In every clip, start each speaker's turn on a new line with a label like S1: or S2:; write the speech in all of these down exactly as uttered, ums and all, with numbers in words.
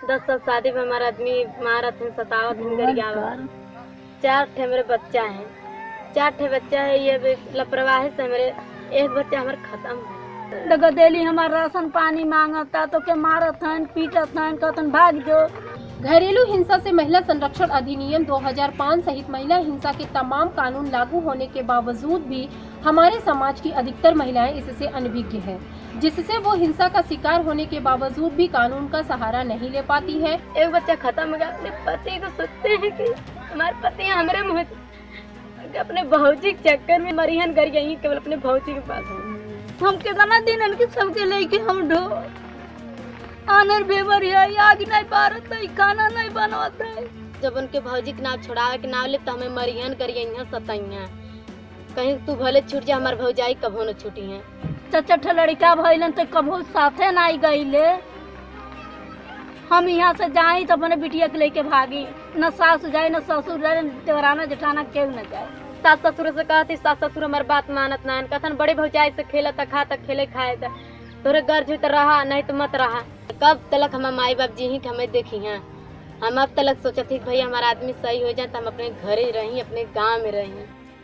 S1: दस साल शादी में हमारा आदमी मारत है, सतावत है, गरियावत। चार ठे मेरे बच्चा है, चार ठे बच्चा है। ये लापरवाही से मेरे एक बच्चा हमारे खत्म है।
S2: देखो डेली हमारा राशन पानी मांगता तो के मारत हन, पीटत हन, कहतन भाग जो।
S3: घरेलू हिंसा से महिला संरक्षण अधिनियम दो हज़ार पाँच सहित महिला हिंसा के तमाम कानून लागू होने के बावजूद भी हमारे समाज की अधिकतर महिलाएं इससे अनभिज्ञ हैं, जिससे वो हिंसा का शिकार होने के बावजूद भी कानून का सहारा नहीं ले पाती है।
S1: एक बच्चा खत्म हो गया, अपने पति को सोचते हैं कि हमारे पति हमारे मुँह अपने भौजी के चक्कर में मरिहन कर गई, केवल अपने भौजी के पास।
S2: हम कितना दिन इनके सबके लेके हम ढो आनर बेबर है, आग नहीं पारत है, खाना नहीं बनवत है।
S1: जब उनके भौजी के नाव छोड़ावे के नाव ले तो हमें मरिहन करिए सतैया, कहीं तू भले छूट जा, हमारे भौजाई कभो न छूटी है।
S2: चचठ लड़का भइलन तो कभो साथे नहीं गईले। हम यहाँ से जाई तो अपने बिटिया के लेके भागी, न सास जाए न ससुर जाए, न देवराना जेठाना केहू न जाए।
S1: सास ससुर से कहती, सास ससुर हमारे बात मानत ना, कथन बड़े भौजाई से खेला तक खा तक खेले खाए था, तोरे गर्ज हुई तो रहा नहीं तो मत रहा। कब तलक हम माई बाप जी ही हमें देखी हैं। हम अब तलक सोचते थी भाई हमारा आदमी सही हो जाए तो हम अपने घर ही रही, अपने गांव में रही।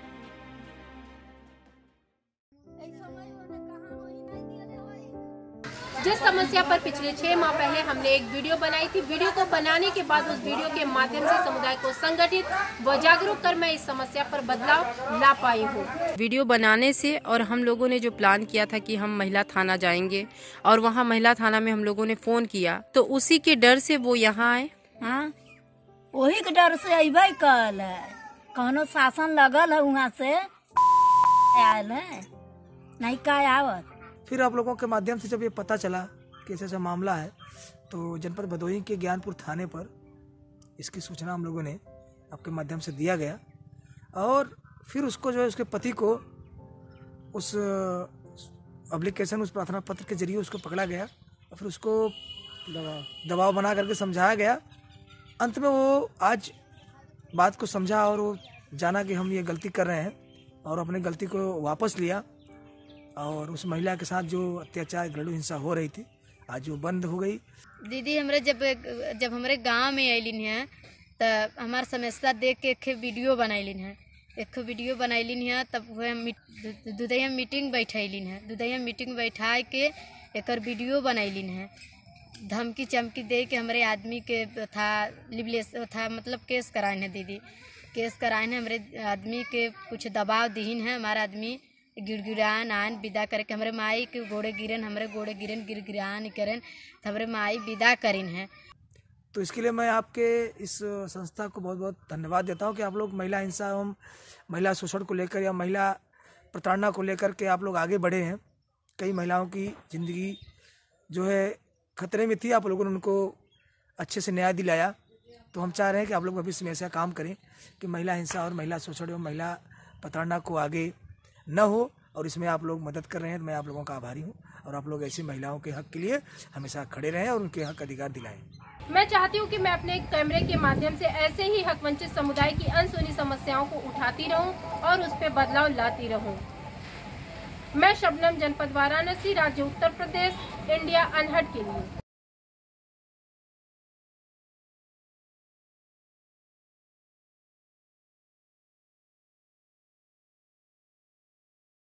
S3: जिस समस्या पर पिछले छह माह पहले हमने एक वीडियो बनाई थी, वीडियो को बनाने के बाद उस वीडियो के माध्यम से समुदाय को संगठित व जागरूक कर मैं इस समस्या पर बदलाव ला पाई हूँ।
S4: वीडियो बनाने से और हम लोगों ने जो प्लान किया था कि हम महिला थाना जाएंगे और वहाँ महिला थाना में हम लोगों ने फोन किया, तो उसी के डर से वो यहाँ आए।
S2: हाँ, वही के डर से अबे कल है, कहनो शासन लगल है वहाँ से आयल है, नहीं का आवत।
S5: फिर आप लोगों के माध्यम से जब ये पता चला कि ऐसा ऐसा मामला है, तो जनपद भदोही के ज्ञानपुर थाने पर इसकी सूचना हम लोगों ने आपके माध्यम से दिया गया और फिर उसको जो है उसके पति को उस एप्लीकेशन, उस प्रार्थना पत्र के जरिए उसको पकड़ा गया और फिर उसको दबाव बना करके समझाया गया। अंत में वो आज बात को समझा और वो जाना कि हम ये गलती कर रहे हैं और अपनी गलती को वापस लिया और उस महिला के साथ जो अत्याचार घरेलू हिंसा हो रही थी आज वो बंद हो गई।
S1: दीदी हमारे जब जब हमारे गांव में अलिन है तो हमारे समस्या देख के एक वीडियो बनैलिन है, एक वीडियो बनैलिन है। तब वह दुधैया मीटिंग बैठैलिन है, दुधैया मीटिंग बैठा के एक वीडियो बनैलिन है। धमकी चमकी दे के हमारे आदमी के था लिबलेस था, मतलब केस कराए हैं दीदी, केस कराए हैं। हमारे आदमी के कुछ दबाव दीन है, हमारा आदमी गिड़गिड़ान आन विदा करके हमारे माई के गोड़े गिरन, हमारे गोड़े गिरन गिड़गिड़ान करन तो हमारे माई विदा करिन है।
S5: तो इसके लिए मैं आपके इस संस्था को बहुत बहुत धन्यवाद देता हूं कि आप लोग महिला हिंसा एवं महिला शोषण को लेकर या महिला प्रताड़ना को लेकर के आप लोग आगे बढ़े हैं। कई महिलाओं की ज़िंदगी जो है खतरे में थी, आप लोगों ने उनको अच्छे से न्याय दिलाया। तो हम चाह रहे हैं कि आप लोग भविष्य में ऐसा काम करें कि महिला हिंसा और महिला शोषण एवं महिला प्रताड़ना को आगे न हो, और इसमें आप लोग मदद कर रहे हैं। मैं आप लोगों का आभारी हूं और आप लोग ऐसी महिलाओं के हक के लिए हमेशा खड़े रहें और उनके हक अधिकार दिलाएं।
S3: मैं चाहती हूँ कि मैं अपने कैमरे के माध्यम से ऐसे ही हक वंचित समुदाय की अनसुनी समस्याओं को उठाती रहूं और उस पर बदलाव लाती रहूं। मैं शबनम, जनपद वाराणसी, राज्य उत्तर प्रदेश, इंडिया अनहट के लिए।